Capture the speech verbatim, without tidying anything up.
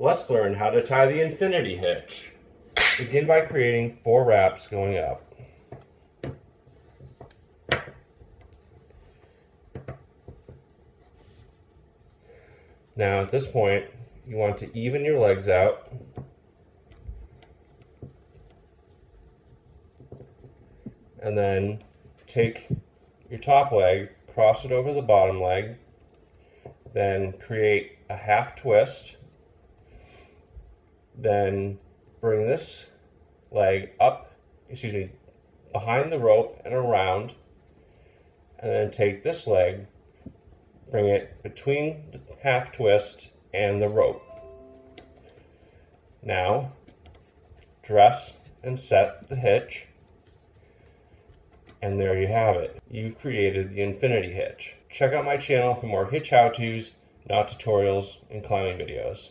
Let's learn how to tie the infinity hitch. Begin by creating four wraps going up. Now at this point, you want to even your legs out and then take your top leg, cross it over the bottom leg, then create a half twist, then bring this leg up, excuse me, behind the rope and around, and then take this leg, bring it between the half twist and the rope. Now, dress and set the hitch, and there you have it. You've created the infinity hitch. Check out my channel for more hitch how-tos, knot tutorials, and climbing videos.